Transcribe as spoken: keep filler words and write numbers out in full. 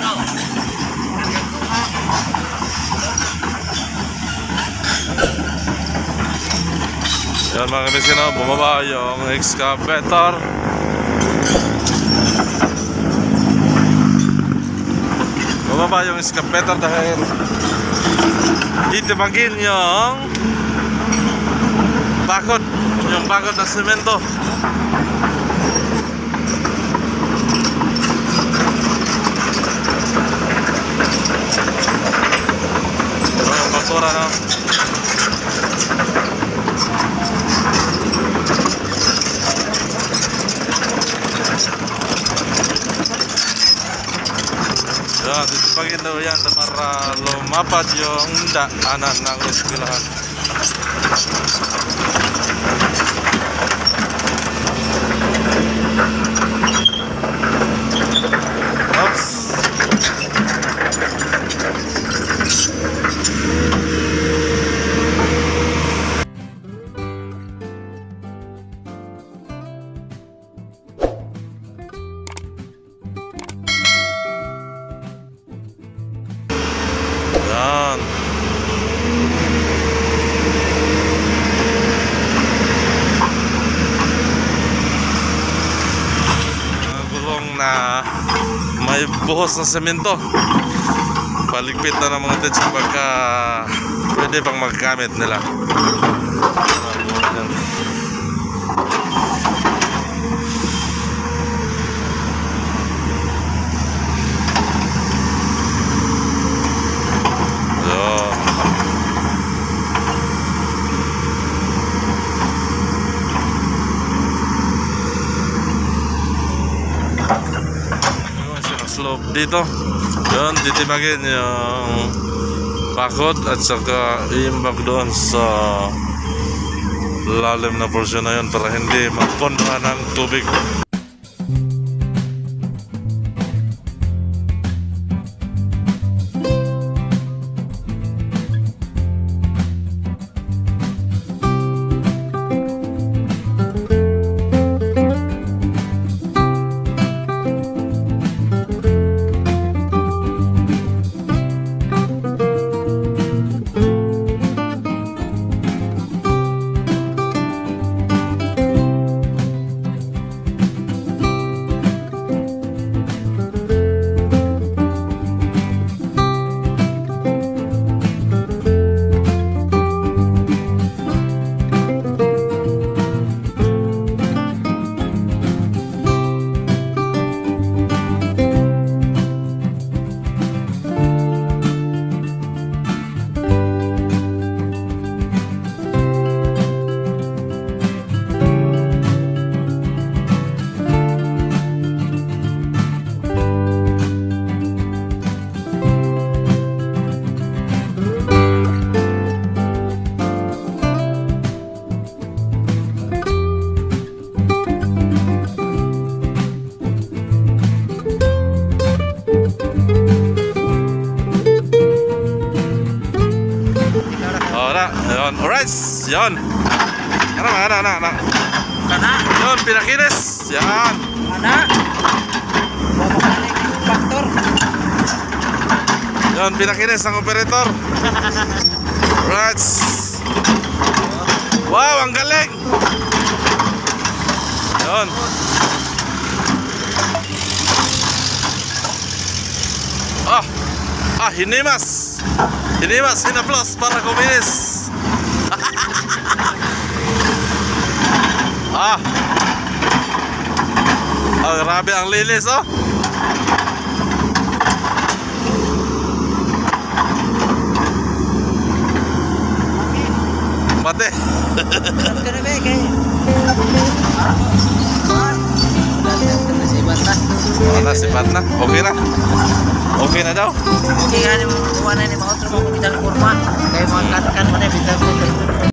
Yan mga kabisino, bumaba yung excavator. Bumaba yung excavator dahil itibagin yung bakod, yung bakod ng semento. Ito yung basura, no? Yan, ditipagin daw yan para lumapad yung daanan ng eskwelahan. Oops. Yan. Gulong na may buhos ng semento. Paligpit na ng mga tits pagka pwede pang maggamit nila. Yan. Slope dito. Yun, titibagin yung bakod at saka iimbag doon sa lalim na portion na yun para hindi magpondohan ng tubig. Alright, yan. Ano, ano, ano, ano. Kana. Yun, pinakinis. Yan. Kana. Factor. Yun, pinakinis ang operator. Alright. Wow, ang galing. Yun. Ah, ah, hinimas. Hinimas, hinaplos para kuminis. Ah. Oh, grabe ang linis, oh. Pati. Oh, nasibat na. Okay na. Okay na daw. Okay nga ni mga kuha na ni mga otro mga bitang kurma. Kaya mga katkan mo na bitang kurma.